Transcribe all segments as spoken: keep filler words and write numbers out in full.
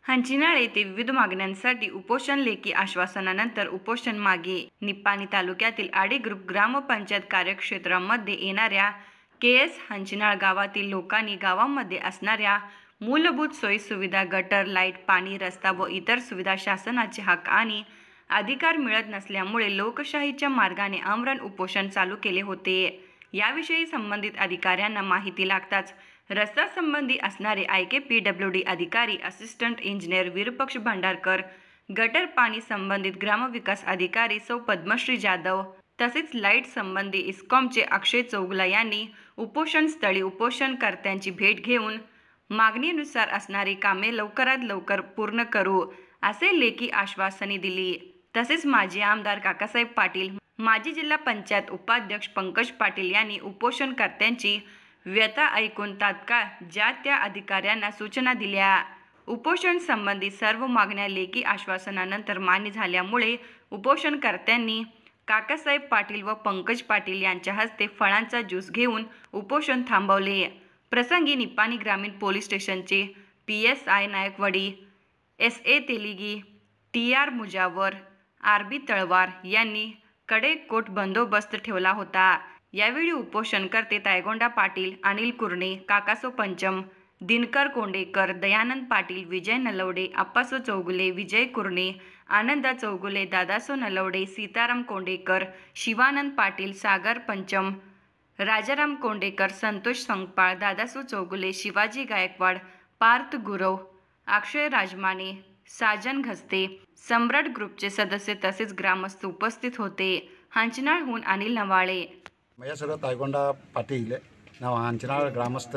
हंचिनाळ येथे विविध मागण्यांसाठी उपोषण. लेखी आश्वासनानंतर उपोषण मागे. निपाणी तालुक्यातील आडी ग्रुप ग्रामपंचायत कार्यक्षेत्रामध्ये येणाऱ्या के एस हंचिनाळ गावातील लोकांनी गावामध्ये असणाऱ्या मूलभूत सोयीसुविधा, गटर, लाईट, पाणी, रस्ता व इतर सुविधा शासनाचे हक्क आणि अधिकार मिळत नसल्यामुळे लोकशाहीच्या मार्गाने आमरण उपोषण चालू केले होते. याविषयी संबंधित अधिकाऱ्यांना माहिती लागताच रस्ता संबंधी असणारे I K P W D अधिकारी, assistant engineer Virupaksha Bhandarkar, gutter पाणी संबंधित ग्रामविकास अधिकारी सौ पद्मश्री जाधव तसेच लाईट संबंधी इस्कॉमचे अक्षय चौगुला यांनी उपोषण स्थळी उपोषणकर्त्यांची भेट घेऊन मागणीनुसार असणारी कामे लवकरात लवकर पूर्ण करू असे लेखी आश्वासने दिली. तसेच माजी आमदार काकासाहेब पाटील, माजी जिल्हा पंचायत उपाध्यक्ष पंकज पाटील यांनी उपोषणकर्त्यांची व्यथा ऐकून तात्काळ ज्या त्या अधिकाऱ्यांना सूचना दिल्या. उपोषण संबंधी सर्व मागण्या लेखी आश्वासनानंतर मान्य झाल्यामुळे उपोषणकर्त्यांनी काकासाहेब पाटील व पंकज पाटील यांच्या हस्ते फळांचा ज्यूस घेऊन उपोषण थांबवले. प्रसंगी निपाणी ग्रामीण पोलीस स्टेशनचे P S I Naikwadi, S A Teligi, T R Mujawar, R B Talwar यांनी कडेकोट बंदोबस्त ठेवला होता. यावेळी उपोषणकर्ते तायगोंडा पाटील, अनिल कुरणे, काकासो पंचम, दिनकर कोंडेकर, दयानंद पाटील, विजय नलवडे, अप्पासो चौगुले, विजय कुरणे, आनंदा चौगुले, दादासो नलवडे, सीताराम कोंडेकर, शिवानंद पाटील, सागर पंचम, राजाराम कोंडेकर, संतोष संगपाळ, दादासो चौगुले, शिवाजी गायकवाड, पार्थ गुरव, अक्षय राजमाने, साजन घस्ते, सम्राट ग्रुपचे सदस्य तसेच ग्रामस्थ उपस्थित होते. हंचिनाळहून अनिल नवाळे. माझ्या सर तायगोंडा ಪಾಟೀಲ್. ನಾವು ಹಂಚಿನಾಳ ಗ್ರಾಮಸ್ಥ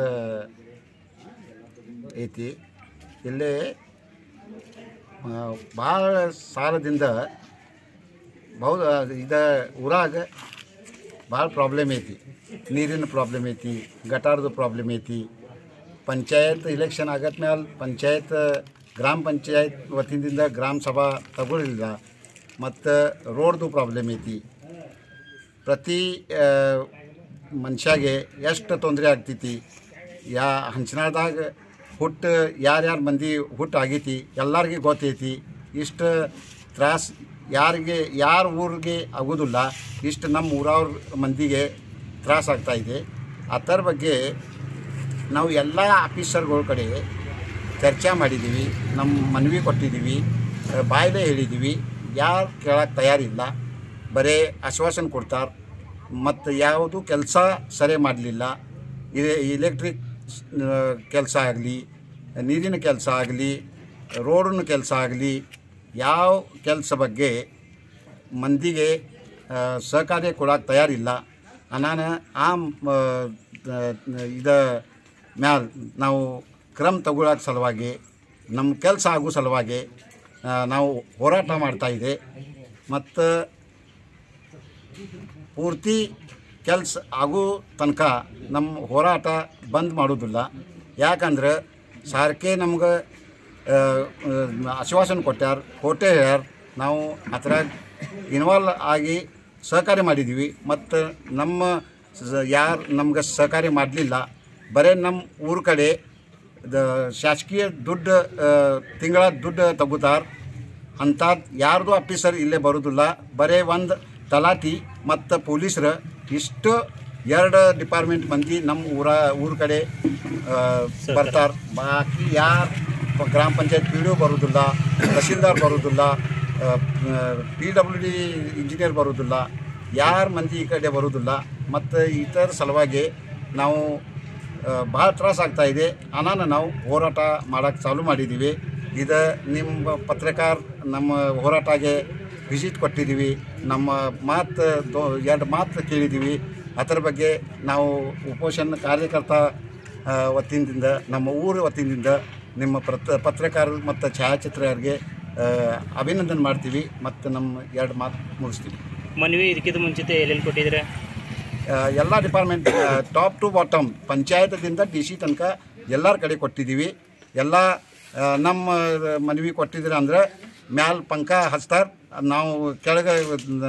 ಐತಿ. ಇಲ್ಲಿ ಭಾಳ ಸಾಲದಿಂದ ಬಹು ಇದು ಊರಾಗ ಭಾಳ ಪ್ರಾಬ್ಲಮ್ ಐತಿ. ನೀರಿನ ಪ್ರಾಬ್ಲಮ್ ಐತಿ, ಗಟಾರದ ಪ್ರಾಬ್ಲಮ್ ಐತಿ. ಪಂಚಾಯತ್ ಇಲೆಕ್ಷನ್ ಆಗದ ಮೇಲೆ ಪಂಚಾಯತ್ ಗ್ರಾಮ ಪಂಚಾಯತ್ ವತಿಯಿಂದ ಗ್ರಾಮ ಸಭಾ ತಗೊಳ್ಳಿಲ್ಲ. ಮತ್ತು ರೋಡ್ದು ಪ್ರಾಬ್ಲಮ್ ಐತಿ. ಪ್ರತಿ ಮನುಷ್ಯಾಗೆ ಎಷ್ಟು ತೊಂದರೆ ಆಗ್ತೈತಿ. ಯಾ ಹಂಚಿನಾಳದಾಗ ಹುಟ್ಟು ಯಾರ್ಯಾರು ಮಂದಿ ಹುಟ್ಟು ಆಗೈತಿ ಎಲ್ಲರಿಗೆ ಗೊತ್ತೈತಿ. ಇಷ್ಟು ತ್ರಾಸ ಯಾರಿಗೆ ಯಾರ ಊರಿಗೆ ಆಗೋದಿಲ್ಲ, ಇಷ್ಟು ನಮ್ಮ ಊರವ್ರ ಮಂದಿಗೆ ತ್ರಾಸ ಆಗ್ತಾಯಿದೆ. ಅದರ ಬಗ್ಗೆ ನಾವು ಎಲ್ಲ ಆಫೀಸರ್ಗಳ ಕಡೆ ಚರ್ಚೆ ಮಾಡಿದ್ದೀವಿ, ನಮ್ಮ ಮನವಿ ಕೊಟ್ಟಿದ್ದೀವಿ, ಬಾಯಿಲೆ ಹೇಳಿದ್ದೀವಿ. ಯಾರು ಕೇಳಕ್ಕೆ ತಯಾರಿಲ್ಲ, ಬರೀ ಆಶ್ವಾಸನೆ ಕೊಡ್ತಾರೆ. ಮತ್ತು ಯಾವುದು ಕೆಲಸ ಸರಿ ಮಾಡಲಿಲ್ಲ. ಇದು ಇಲೆಕ್ಟ್ರಿಕ್ ಕೆಲಸ ಆಗಲಿ, ನೀರಿನ ಕೆಲಸ ಆಗಲಿ, ರೋಡಿನ ಕೆಲಸ ಆಗಲಿ, ಯಾವ ಕೆಲಸ ಬಗ್ಗೆ ಮಂದಿಗೆ ಸಹಕಾರ್ಯ ಕೊಡೋಕೆ ತಯಾರಿಲ್ಲ. ನಾನು ಆ ಇದು ಮ್ಯಾಲ ನಾವು ಕ್ರಮ ತಗೊಳ್ಳೋಕೆ ಸಲುವಾಗಿ, ನಮ್ಮ ಕೆಲಸ ಆಗೋ ಸಲುವಾಗಿ ನಾವು ಹೋರಾಟ ಮಾಡ್ತಾಯಿದೆ. ಮತ್ತು ಪೂರ್ತಿ ಕೆಲಸ ಆಗೋ ತನಕ ನಮ್ಮ ಹೋರಾಟ ಬಂದ್ ಮಾಡೋದಿಲ್ಲ. ಯಾಕಂದ್ರೆ ಸಾರ್ಕೆ ನಮ್ಗೆ ಆಶ್ವಾಸನೆ ಕೊಟ್ಟಾರ, ಕೋಟೆ ಹೇಳ್ಯಾರ. ನಾವು ಅದ್ರಾಗ ಇನ್ವಾಲ್ವ್ ಆಗಿ ಸಹಕಾರ್ಯ ಮಾಡಿದ್ದೀವಿ. ಮತ್ತು ನಮ್ಮ ಯಾರು ನಮ್ಗೆ ಸಹಕಾರ್ಯ ಮಾಡಲಿಲ್ಲ, ಬರೀ ನಮ್ಮ ಊರ ಕಡೆ ದ ಶಾಸಕೀಯ ದುಡ್ಡು ತಿಂಗಳ ದುಡ್ಡು ತಗೋತಾರೆ. ಅಂಥದ್ದು ಯಾರ್ದು ಆಫೀಸರ್ ಇಲ್ಲೇ ಬರೋದಿಲ್ಲ. ಬರೀ ಒಂದು ತಲಾಟಿ ಮತ್ತು ಪೊಲೀಸರು ಇಷ್ಟು ಎರಡು ಡಿಪಾರ್ಟ್ಮೆಂಟ್ ಮಂದಿ ನಮ್ಮ ಊರ ಊರ ಕಡೆ ಬರ್ತಾರೆ. ಬಾಕಿ ಯಾರು ಗ್ರಾಮ ಪಂಚಾಯತ್ ಪಿ ಡಿ ಒ ಬರೋದಿಲ್ಲ, ತಹಸೀಲ್ದಾರ್ ಬರೋದಿಲ್ಲ, ಪಿ ಡಬ್ಲ್ಯೂ ಡಿ ಇಂಜಿನಿಯರ್ ಬರೋದಿಲ್ಲ, ಯಾರು ಮಂದಿ ಈ ಕಡೆ ಬರೋದಿಲ್ಲ. ಮತ್ತು ಇತರ ಸಲುವಾಗಿ ನಾವು ಭಾಳ ತ್ರಾಸ ಆಗ್ತಾಯಿದೆ. ಅನಾನ ನಾವು ಹೋರಾಟ ಮಾಡೋಕ್ಕೆ ಚಾಲೂ ಮಾಡಿದ್ದೀವಿ. ಇದು ನಿಮ್ಮ ಪತ್ರಕಾರ ನಮ್ಮ ಹೋರಾಟಗೆ ವಿಸಿಟ್ ಕೊಟ್ಟಿದ್ದೀವಿ. ನಮ್ಮ ಮಾತು ದೊ ಎರಡು ಮಾತು ಕೇಳಿದ್ದೀವಿ. ಅದರ ಬಗ್ಗೆ ನಾವು ಉಪೋಷಣ ಕಾರ್ಯಕರ್ತ ವತಿಯಿಂದ, ನಮ್ಮ ಊರ ವತಿಯಿಂದ ನಿಮ್ಮ ಪತ್ರ ಪತ್ರಕಾರರು ಮತ್ತು ಛಾಯಾಚಿತ್ರರಿಗೆ ಅಭಿನಂದನೆ ಮಾಡ್ತೀವಿ. ಮತ್ತು ನಮ್ಮ ಎರಡು ಮಾತು ಮುಗಿಸ್ತೀವಿ. ಮನವಿ ಇದಕ್ಕಿಂತ ಮುಂಚಿತ ಎಲ್ಲೆಲ್ಲಿ ಕೊಟ್ಟಿದ್ರೆ? ಎಲ್ಲ ಡಿಪಾರ್ಟ್ಮೆಂಟ್ ಟಾಪ್ ಟು ಬಾಟಮ್, ಪಂಚಾಯತದಿಂದ ಡಿ ಸಿ ತನಕ ಎಲ್ಲರ ಕಡೆ ಕೊಟ್ಟಿದ್ದೀವಿ. ಎಲ್ಲ ನಮ್ಮ ಮನವಿ ಕೊಟ್ಟಿದ್ರೆ ಅಂದ್ರೆ ಮ್ಯಾಲ ಪಂಕ ಹಚ್ತಾರೆ, ನಾವು ಕೆಳಗೆ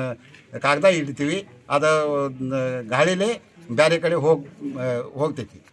ಕಾಗದ ಹಿಡಿತೀವಿ. ಅದು ಗಾಳಿಲೇ ಬೇರೆ ಕಡೆ ಹೋಗಿ ಹೋಗ್ತೈತಿ.